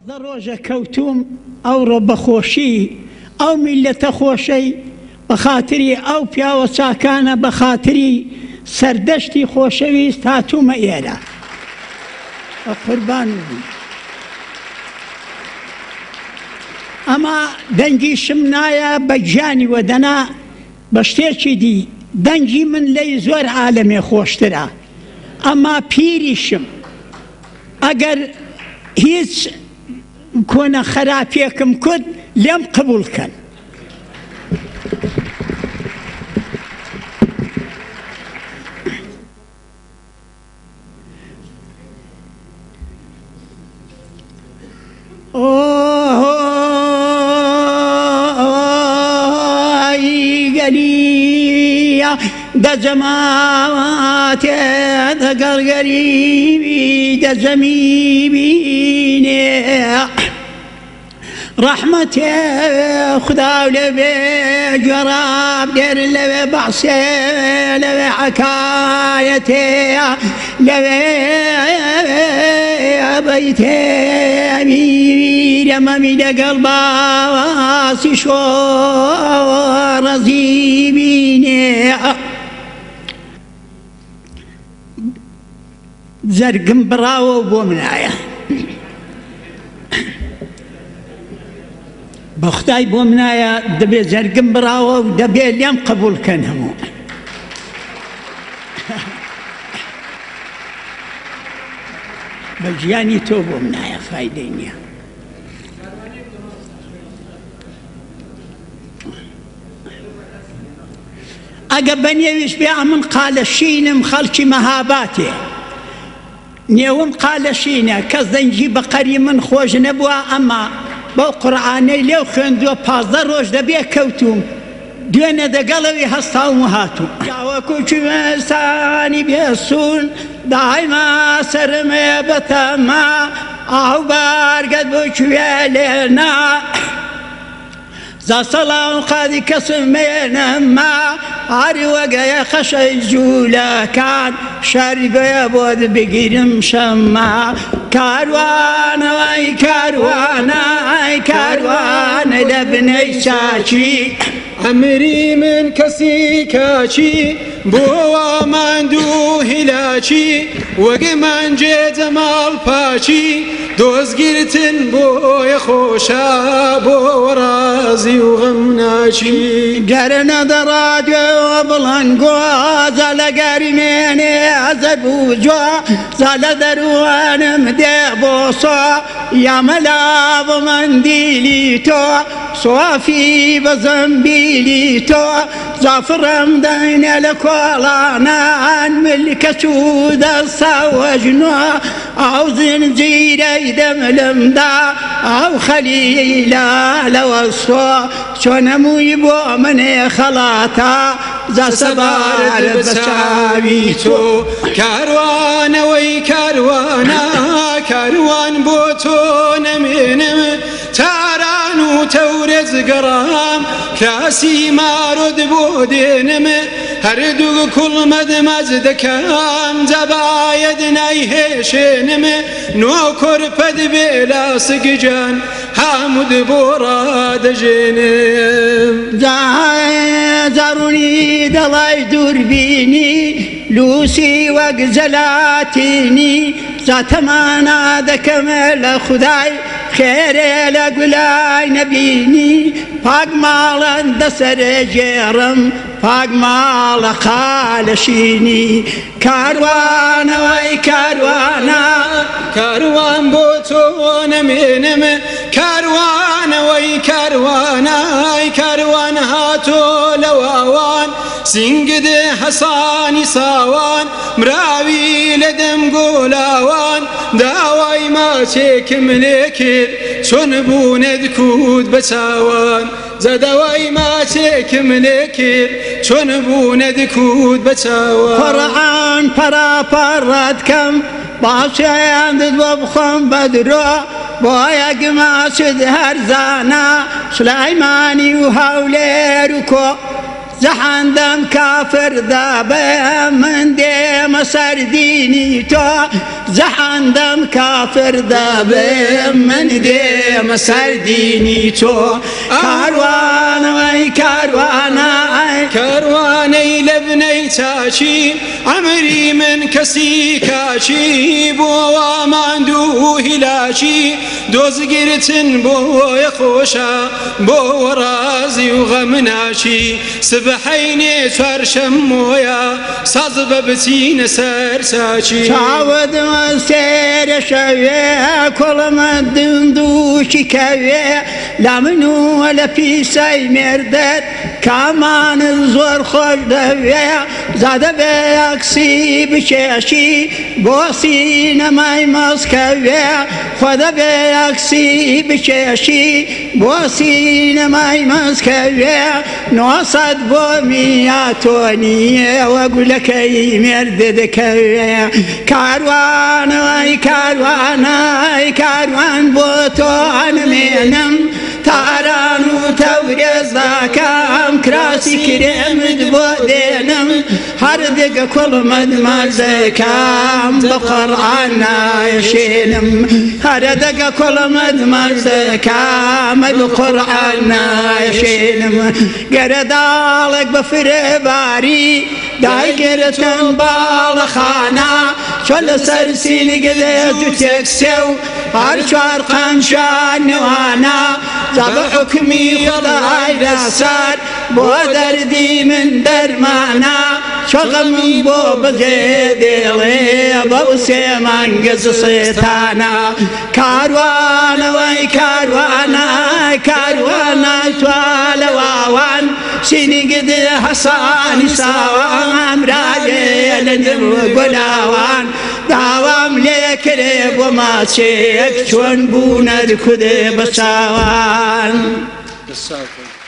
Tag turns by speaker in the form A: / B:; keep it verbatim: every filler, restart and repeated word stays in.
A: پازدە ڕۆژە کەوتوم ئەوڕۆ بەخۆشی ئەو میلەتە خۆشەی بە خاتری ئەو پیاوە چاکانە بە خاتری سەردەشتی خۆشەویست هاتوومە ئێرە قوربان بووم. ئەمە دەنگیشم نایە بە گیانی وەدەنا بە شتێکی دی دەنگی من لەی زۆر عالەمێ خۆشترە، ئەما پیریشم ئەگەر هیچ کۆنە خراپێکم کرد لێم قبولکەن. دا جماعتي دا قرقريبي دا زميبيني رحمتي خدا لبي جراب دير لبي بعصي لبي حكايتي لبي بيتي أمير أمامي دا قلبا واسي شو رزيبيني زرقم براوة بومنايا بخداي بومنايا دبي زرقم براوة ودبي اليوم قبول كان همو بجياني تو بومنايا فايدينيا أقبني ويشبيع من قال الشينم خلشي مهاباتي نيوم قال شينا كزنجي بقري من خوش نبوا أما بو قرآني ليو خندو پازدە ڕۆژ دەبێ كوتوم دوێنێ دەگەڵەوی هەستا و مهاتوم جاوەکو چوێستانی بێسوون دايما سرمێ بەتەما ئاو بارگەت بۆ کوێ لێنا زا سەڵام قادی کەسمێنەما هەری وەگەیە خەشەی جوولەکان شاری بێ بۆت بگیرم شەما کاروانەوەی کاروانە ئەی کاروانە لە بنەی چاچی
B: ئەمری من کەسی کاچی بۆوە ماندوو هیلاچی وەگە مانجێ جەماڵ پاچی دۆزگرتن بۆیە خۆشە بۆ ڕازی و غەم ناچی
A: گەرنە دەڕادوێوە بڵەنگۆ زە لە گەرمێنێ ئەزەر بوو جۆ زە لە دەروانم دێ بۆ سۆ یامەلا بە مەندیلی تۆ سوافی بە زەمبیلی تۆ زافڕم دەینێ لە کۆڵانان ملکە چوو دەسا وەژنۆ ئەو زنجیرەی دەملمدا ئەو خەلیلە لەوەستۆ چۆنەمووی بۆ منێ خەڵاتە زە سەبار بە چاوی تۆ
B: کاروانەوەی کاروانە کاروان بۆ تۆ نەمێنم تاران و تەورە جگەڕام کاسی مارۆد بۆ دێنم هەردوو کوڵمەد مەز دەکەم جەبایەد نایهێشێنم نۆ کۆرپەد بێ لاسگجان هەموود بۆ ڕادەژێنم
A: جارونی دەڵای دووربینی لوسی وەک جەلاتینی زاتەمانە دەکەمە لە خودای خێرێ لە گولای نەبینی پاک ماڵەن دەسەرێ جێڕم پاک ماڵە خالەشینی کاروانەوەی کاروانە
B: کاروان بۆ تۆ نەمێنم کاروانەوەی کاروانە کاروان هاتۆ لەواوان سینگدێ حەسانی ساوان مراوی لە دەم گۆلاوان داوای ماچێکم لێ کرد چۆن بوونەت کود بە چاوان زەداوای ماچێکم لێ کرد چۆن بوونەت کود بە چاوان
A: قورئان پەراپەڕەتکەم باشیان دت بۆ بخۆم بە درۆ بۆ یەک ماچت هەرزانە سولەیمانی و هەولێر و کۆ زحندم كافر دابه من ديم سرديني تو زحندم كافر دابه من ديم سرديني تو كاروان وي كاروان
B: كارواني لبني تاشي عمري من كسي كاشي بو ماندو هلاشي دوز قرتن بو يخوشا بو رازي وغمناشي سبحيني فرشم مويا صاز ببتين سرساشي
A: تعود مسير شوية كل ما دندوشي كوية لا منو ولا في ساي مردد كمان الزور خوش دوية زاد بيكسي بشاشي بوسين ماي مسكوية خد بيكسي بشاشي بوسين ماي مسكوية نوصد بومياتوني واقول لك اي مردد كوية كاروان اي كاروان اي كاروان بوتوان منم تاران وتورز ذاكام كراسي كريم دبودينم هردق كل مد مزكام بقرآن يشينم هردق كل مد مزكام بقرآن يشينم قردالك بفرباري دايقرتن بالخانا شل سرسين قديت تكسو هرشار قنشان وانا زب حكمي خضاي راسار بو دردي من درمانا شغل من بو بزيدي بو سيمان قز صيتانا كاروان وي كاروانا كاروانا توال واوان سيني قد حصاني ساوان راجي لنم قلاوان داوام ليك ريب وما تشيك شون بونا الكذب ساوان.